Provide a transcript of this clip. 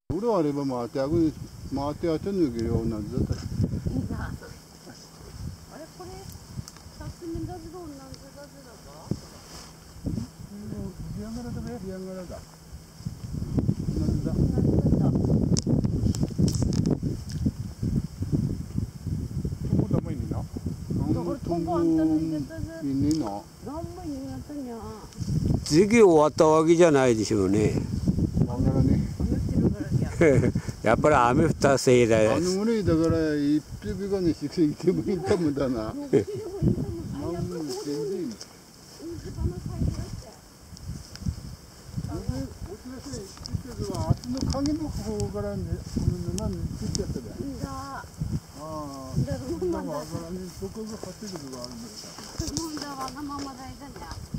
우리 아래봐 마태하고 마태한테 누기려 온난다. 아래 코레 사스민 자지도 온난다 자지라고. 비양가라다 왜 비양가라다. 온난다. 통보 너무 있나? 통보 안 뜨는 게 있나? 너무 있는 것 같냐. 次終わったわけじゃないでしょうね。やっぱり雨降ったせいだよ。 아무리 다가라 이 삐비가는 식생 때문에 있다면다나. 아,